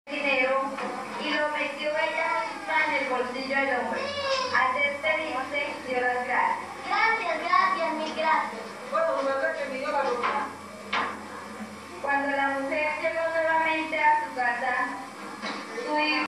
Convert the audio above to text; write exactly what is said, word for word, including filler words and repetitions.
dinero y lo metió ella misma en el bolsillo del hombre. Al despedirse, dio las gracias. Gracias, gracias, mil gracias. Bueno, su merced que me dio la ropa. Cuando la mujer llegó nuevamente a su casa, su hijo